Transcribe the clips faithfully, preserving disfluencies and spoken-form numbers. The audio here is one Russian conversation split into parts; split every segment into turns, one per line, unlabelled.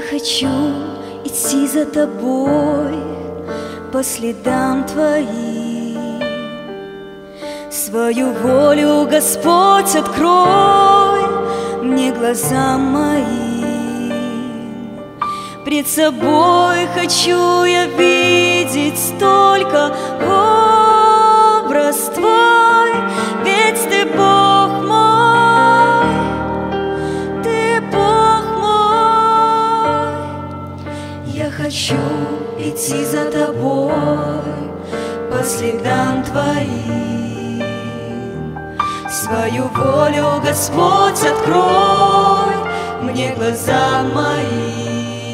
хочу идти за тобой по следам твоим. Свою волю, Господь, открой мне глаза мои. Пред собой хочу я видеть только образ Твой, ведь Ты Бог мой, Ты Бог мой. Я хочу идти за Тобой по следам Твоим. Свою волю, Господь, открой мне глаза мои.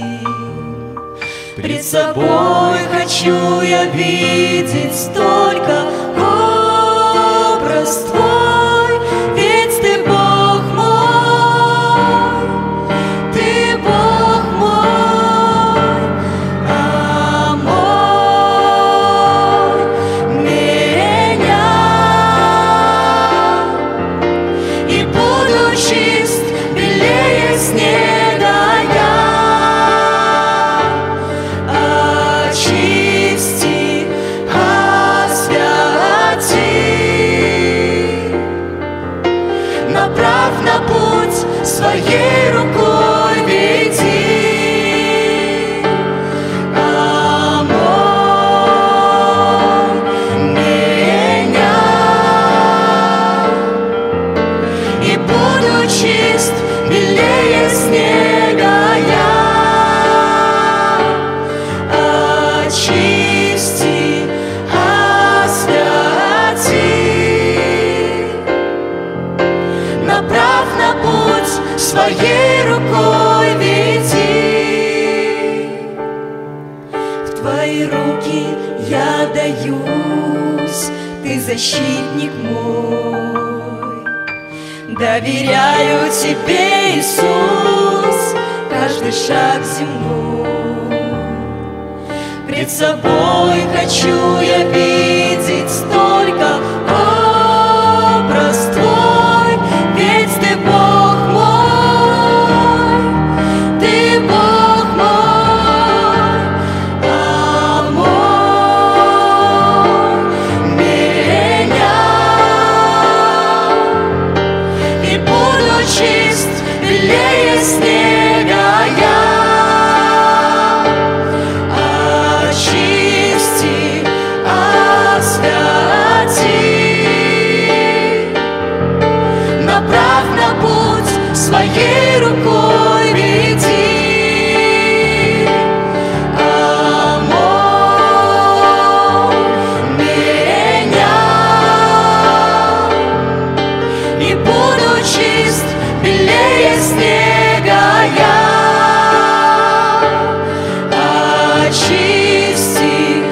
Пред собой хочу я видеть только образ Твой, ведь Ты Бог мой, Ты Бог мой, омой меня, и буду чист белее снега я. Направь на путь своей рукой веди, омой меня, и буду чист белее снега я. Очисти, освяти, направь на путь своей рукой веди. В Твои руки я даюсь, Ты защитник мой. Доверяю Тебе, Иисус, каждый шаг земной. Пред собой хочу я видеть только образ Твой, ведь Ты Бог мой, Ты Бог мой, омой меня, и буду чист белее снега я. Очисти, освяти, направь на путь своей рукой веди, омой меня, и буду чист белее снега я. Очисти,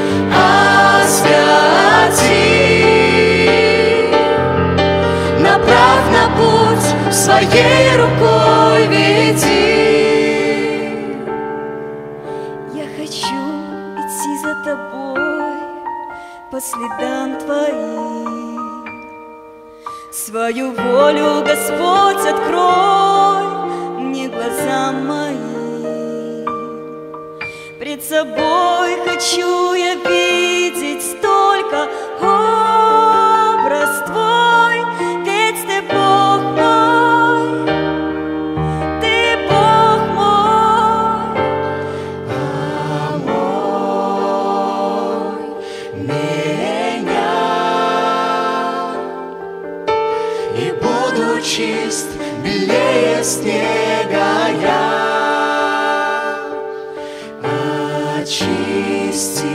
освяти, направь на путь своей рукой веди. Я хочу идти за Тобой по следам Твоим. Свою волю, Господь, открой мне глаза мои. Пред собой хочу я видеть только образ Твой, ведь Ты Бог мой, Ты Бог мой, омой меня, и буду чист белее снега я. Очисти,